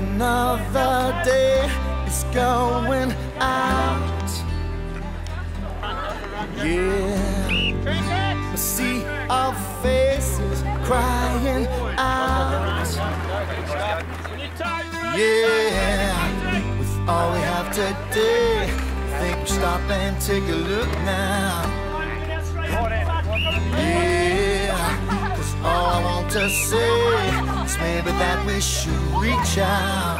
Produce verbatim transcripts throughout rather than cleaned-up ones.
Another day is going out. Yeah, a sea of faces crying out. Yeah, with all we have today, I think we'll stop and take a look now. Yeah, cause all I want to say is maybe that we should reach out.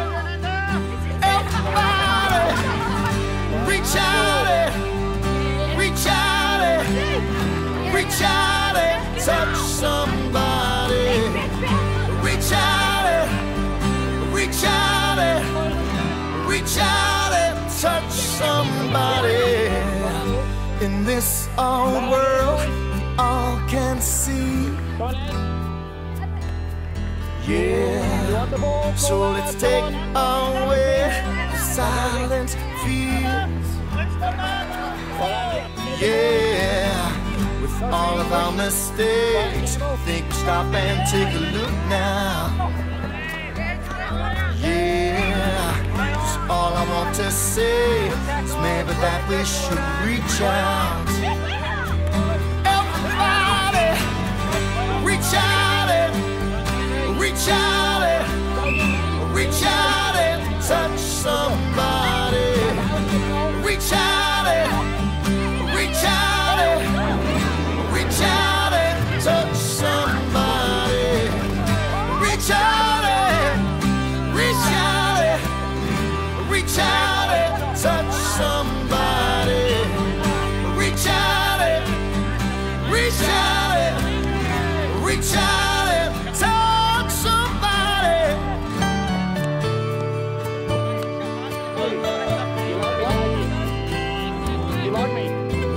Everybody, reach out, reach out, reach out, touch somebody. Reach out, reach out, reach out, touch somebody. In this old world, we all can see. Yeah, so let's take away the silent fears. Yeah, with all of our mistakes, think we stop and take a look now. Yeah, just all I want to say is maybe that we should reach out. Everybody, reach out, reach out, reach out and touch somebody. Reach out, reach out, reach out and touch somebody. Reach out, reach out, reach out and touch somebody. Reach out, reach out, reach out and touch somebody. You like me?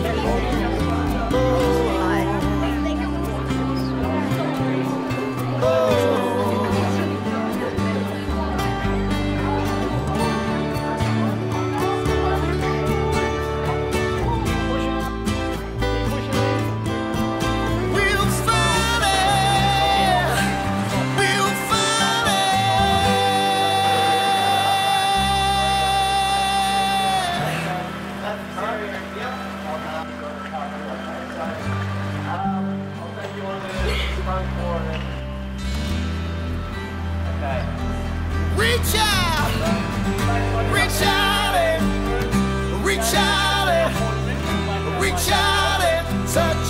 Reach out, reach out, reach out, reach out and touch